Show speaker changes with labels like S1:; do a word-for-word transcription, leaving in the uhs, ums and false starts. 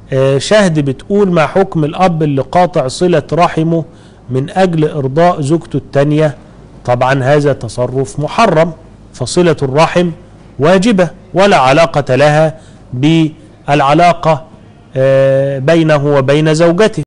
S1: شهد بتقول ما حكم الأب اللي قاطع صلة رحمه من أجل إرضاء زوجته التانية؟ طبعا هذا تصرف محرم، فصلة الرحم واجبة ولا علاقة لها بالعلاقة بينه وبين زوجته.